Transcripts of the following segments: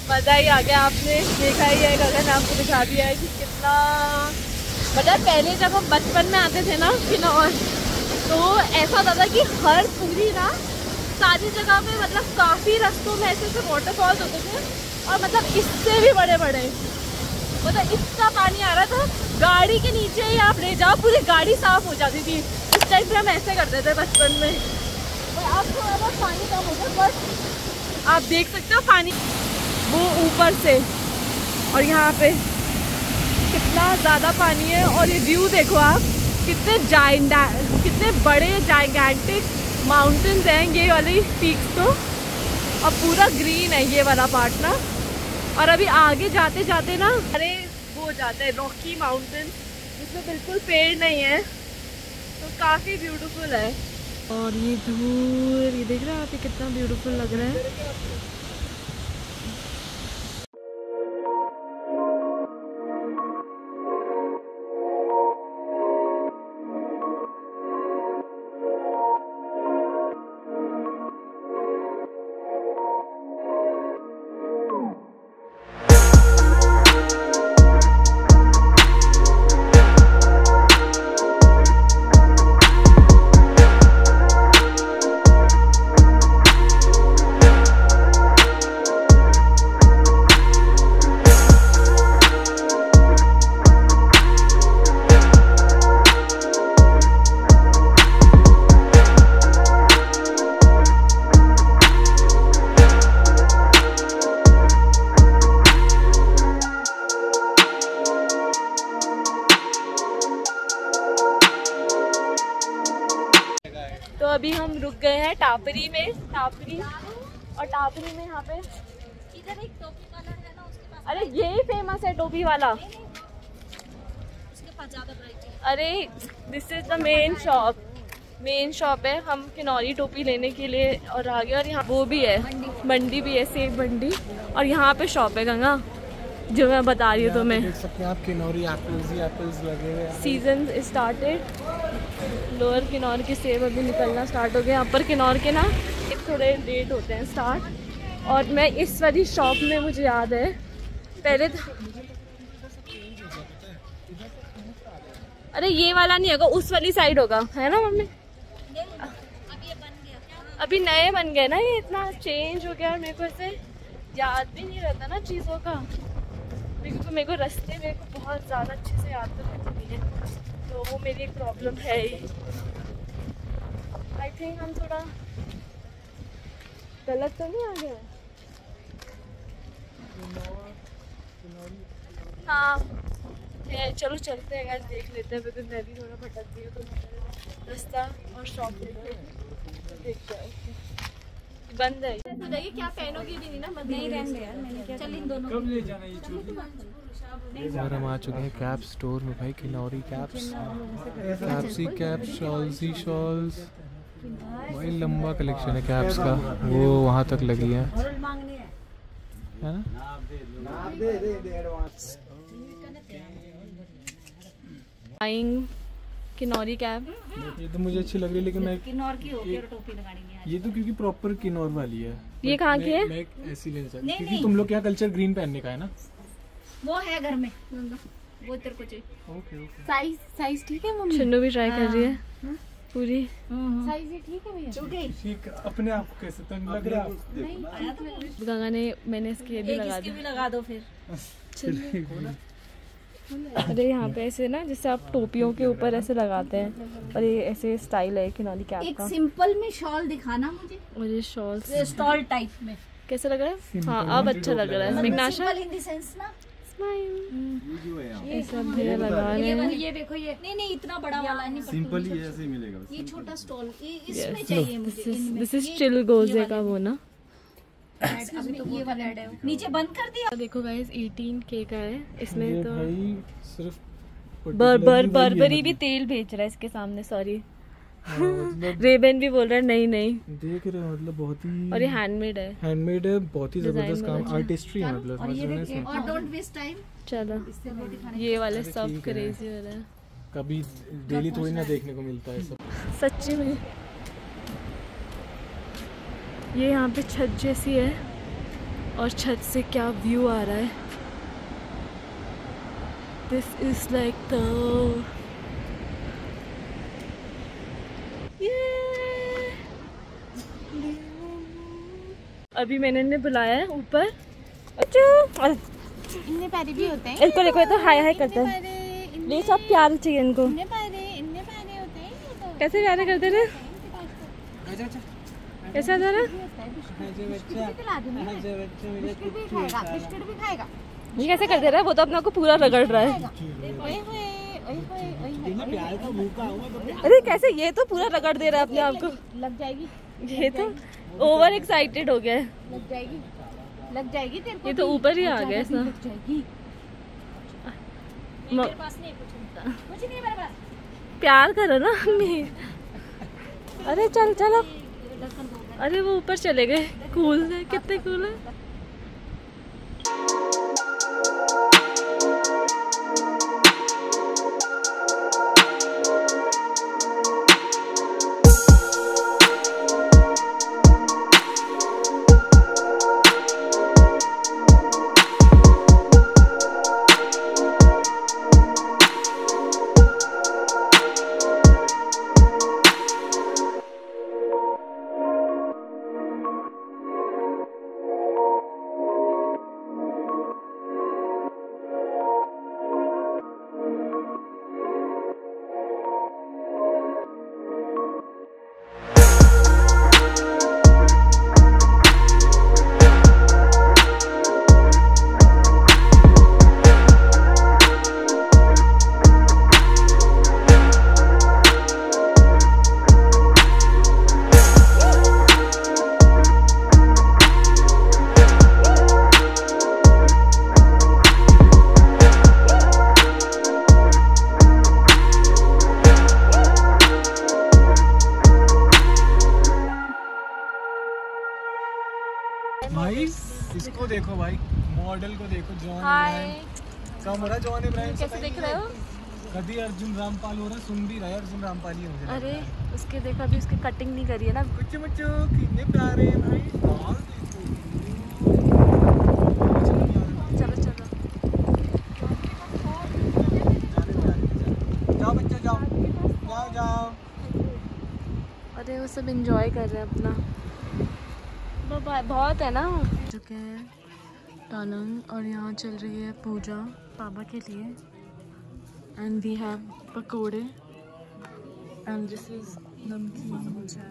मज़ा ही आ गया। आपने देखा ही है, गगन आपको दिखा दिया है कि कितना, मतलब पहले जब हम बचपन में आते थे ना किन्नौर, तो ऐसा होता था कि हर पूरी ना सारी जगह पे मतलब काफ़ी रास्तों में ऐसे ऐसे वाटरफॉल्स होते थे, और मतलब इससे भी बड़े बड़े, मतलब इतना पानी आ रहा था, गाड़ी के नीचे ही आप ले जाओ पूरी गाड़ी साफ हो जाती थी। इस टाइम पे हम ऐसे करते थे बचपन में, और अब थोड़ा बहुत पानी कम हो गया, बस आप देख सकते हो पानी वो ऊपर से, और यहाँ पे कितना ज़्यादा पानी है। और ये व्यू देखो आप, कितने बड़े जाइगैंटिक माउंटेन्स हैं ये वाली पीक्स तो, और पूरा ग्रीन है ये वाला पार्ट ना। और अभी आगे जाते जाते ना अरे वो हो जाते हैं रॉकी माउंटेन, जिसमें बिल्कुल पेड़ नहीं है, तो काफ़ी ब्यूटीफुल है। और ये दूर ये देख रहे हैं आप, ये कितना ब्यूटीफुल लग रहा है। तो अभी हम रुक गए हैं टापरी में, और टापरी में यहाँ पे इधर एक टोपी वाला है ना, उसके पास, अरे यही फेमस है टोपी वाला, उसके पास ज्यादा वैरायटी। अरे this is the main shop है। हम किन्नौरी टोपी लेने के लिए और आ गए, और यहाँ वो भी है मंडी भी है, सेब मंडी, और यहाँ पे शॉप है गंगा जो मैं बता रही हूँ तुम्हें। देख सकते हैं आप किन्नौरी एप्पल्स लगे हुए हैं। सीजन स्टार्टेड, लोअर किन्नौर के सेब अभी निकलना स्टार्ट हो गया। अपर किन्नौर के ना थोड़े लेट होते हैं स्टार्ट। और मैं इस वाली शॉप में, मुझे याद है पहले अरे ये वाला नहीं होगा, उस वाली साइड होगा, है ना मम्मी? अभी नए बन गए ना, ये इतना चेंज हो गया, और मेरे को ऐसे याद भी नहीं रहता ना चीज़ों का, क्योंकि मेरे को रास्ते मेरे को बहुत ज़्यादा अच्छे से याद तो रहती है, तो वो मेरी एक प्रॉब्लम है ही। आई थिंक हम थोड़ा गलत तो नहीं आ गए? हाँ है, चलो चलते हैं गाइस, देख लेते हैं, क्योंकि मैं भी थोड़ा भटक गई हूँ, तो रास्ता और शॉप देख जाए। बंद है तो जाइए, क्या पहनोगी भी ना, नहीं रहने यार, मैंने क्या चल इन दोनों कब ले जाना ये चूड़ी। और हम आ चुके हैं कैप स्टोर में भाई, किन्नौरी कैप्स, कैप्सी कैप्स, शॉल्सी शॉल्स, भाई लंबा कलेक्शन है कैप्स का, वो वहाँ तक लगी है ना। किन्नौरी कैप, ये तो मुझे अच्छी लग रही है, लेकिन मैं किन्नौर की होगी और टोपी लगानी है ये तो क्योंकि प्रॉपर किन्नौर वाली है। ये कहाँ की है? मैं ऐसी लेना चाहती हूँ, क्योंकि तुम लोग क्या कल्चर ग्रीन पहनने का है ना, वो है घर में, वो तेरे को चाहिए। ओके साइज ठीक है मम्मी? छन्नू भी ट्राई कर रही है पूरी, साइज ही ठीक है भैया? ठीक, अपने आप को कैसे तंग लग रहा है? गंगा ने, मैंने इसकी ये भी लगा दी। भी लगा दो फिर। अरे यहाँ पे ऐसे ना, जैसे आप टोपियों के ऊपर ऐसे लगाते हैं, और ये ऐसे स्टाइल है किन्नौरी कैप एक का। सिंपल में शॉल दिखाना मुझे, और ये शॉल स्टॉल टाइप में कैसा लग रहा है? हाँ अब अच्छा लग रहा है। मिग्नाशा इन द सेंस ना, ये सब भैया लगा रहे हैं। ये देखो, ये नहीं इतना बड़ा वाला नहीं, सिंपल ही ऐसे ही मिलेगा, ये छोटा स्टॉल इसमें चाहिए मुझे। दिस इज चिल गोजे का वो ना, अभी तो ये वाला ऐड है, नीचे बंद कर दिया। देखो गाइस 18K का है इसमें, तो भाई सिर्फ बर्बरी भी तेल बेच रहा है इसके सामने, सॉरी रेबन भी बोल रहा है नहीं देख रहे हो, मतलब बहुत ही, और ये हैंडमेड है, बहुत ही जबरदस्त काम, आर्टिस्ट्री है मतलब। और डोंट वेस्ट टाइम। चलो ये वाले सब क्रेजी हो रहा है, कभी डेली थोड़ी ना देखने को मिलता है सब, सच्ची में। ये यहाँ पे छत जैसी है, और छत से क्या व्यू आ रहा है। दिस इज लाइक द अभी मैंने इन्हें बुलाया है ऊपर। अच्छा इन्ने पैरे भी होते हैं। इनको देखो, ये तो हाय हाय करते हैं। ये सब प्यार चाहिए इनको। इन्ने पैरे होते हैं। कैसे प्यारे करते थे? कैसा था ना? बिस्किट भी खाएगा। ये कैसे कर दे रहा है? वो तो अपना को पूरा रगड़ रहा है। अरे कैसे, ये तो पूरा रगड़ दे रहा है अपने आप को। लग जाएगी। ये तो ओवर एक्साइटेड हो गया है। लग जाएगी तेरे को। ये तो ऊपर ही आ गया इसमें। लग जाएगी। मेरे पास नहीं कुछ नहीं मेरे पास। प्यार करो ना मम्मी। अरे चल चलो। अरे वो ऊपर चले गए। कूल है, कितने कूल है। भाई इसको देखो भाई, मॉडल को देखो, जॉन इब्राहिम। कम हो रहा है जॉन इब्राहिम से। कैसे देख रहे हो? कभी अर्जुन रामपाल हो रहा है, सुन भी रहा है अर्जुन रामपाल ही हो गया। अरे उसके देखो, अभी उसकी कटिंग नहीं करी है ना। कुछ मुच्चो कितने प्यारे हैं भाई। चलो चलो जाओ बच्चे जाओ जाओ जाओ। अरे वो सब एंजॉय कर रहे हैं अपना। बहुत है ना। चुके हैं टानंग और यहाँ चल रही है पूजा पापा के लिए। एंड वी हैव पकोड़े and this is namkeen chai.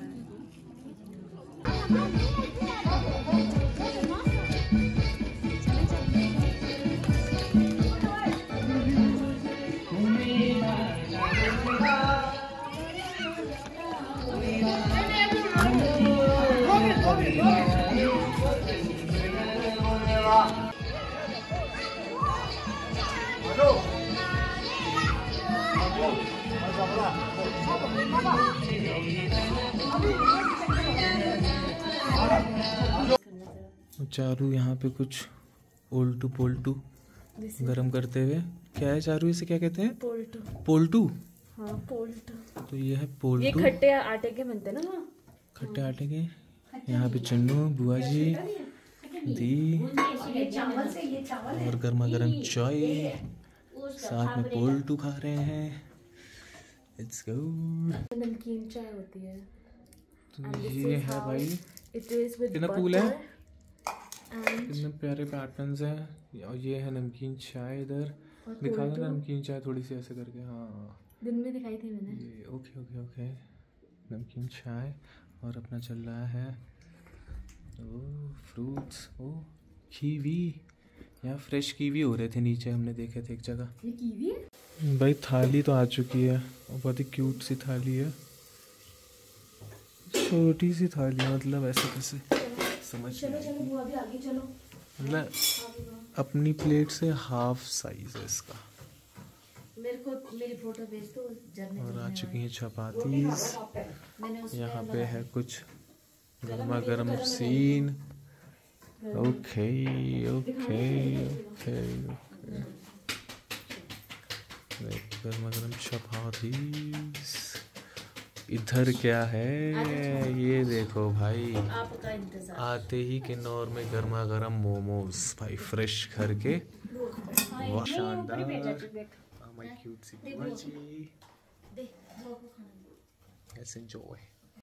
Charu यहाँ पे कुछ ओल्टू पोल्टू गरम करते हुए। क्या है चारू, इसे क्या कहते हैं? पोल्टू। पोल्टू? हाँ पोल्टू। तो ये है ये पोल्टू। खट्टे आटे के बनते हैं ना। खट्टे आटे के। यहाँ पे चन्नू बुआ जी दी और गर्मा गर्म चाय, साथ में पोल्टू खा रहे हैं। Let's go। नमकीन चाय होती है। तो ये है भाई, It is with कितना कूल है, and कितने प्यारे पैटर्न्स हैं। और ये है नमकीन चाय। इधर दिखा दो ना नमकीन चाय थोड़ी सी ऐसे करके। हाँ दिन में दिखाई थी मैंने। ये ओके ओके ओके। नमकीन चाय और अपना चल रहा है ओ फ्रूट्स। ओ कीवी, यहाँ फ्रेश कीवी हो रहे थे नीचे, हमने देखे थे एक जगह। ये कीवी है भाई थाली तो आ चुकी है और बहुत ही क्यूट सी थाली है। छोटी सी थाली है, मतलब ऐसे कैसे समझ। चलो चलो बुआ भी आगे चलो। मतलब अपनी प्लेट से हाफ साइज है इसका। मेरे को मेरी फोटो भेज दो जरने। और आ चुकी हैं चपातीस। यहाँ पे है कुछ गर्मा गर्म scene. Okay okay okay okay. गर्मा गर्म चपातीस इधर क्या है ये देखो भाई, आपका इंतजार। आते ही किन्नौर में गर्मा गर्म मोमोज भाई, फ्रेश करके। वाह शानदार। माय क्यूट सी बच्ची, लेट्स एंजॉय।